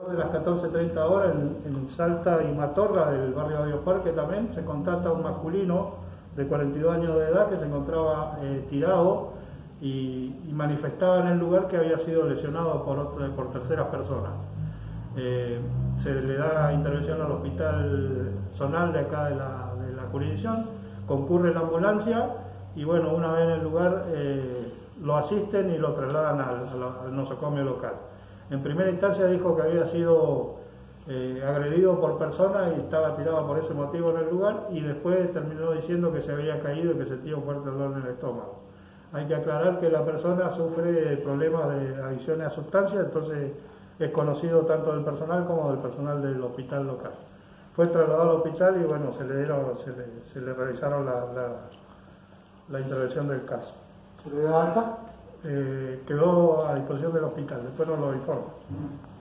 De las 14:30 horas en Salta y Matorra, del barrio Bioparque también, se contacta un masculino de 42 años de edad que se encontraba tirado y manifestaba en el lugar que había sido lesionado por terceras personas. Se le da intervención al hospital zonal de acá de la jurisdicción, concurre la ambulancia y bueno, una vez en el lugar lo asisten y lo trasladan al nosocomio local. En primera instancia dijo que había sido agredido por personas y estaba tirado por ese motivo en el lugar, y después terminó diciendo que se había caído y que sentía un fuerte dolor en el estómago. Hay que aclarar que la persona sufre problemas de adicciones a sustancias, entonces es conocido tanto del personal como del personal del hospital local. Fue trasladado al hospital y bueno, se le realizaron la intervención del caso. ¿Se le da alta? Quedó a disposición del hospital, después nos lo informa.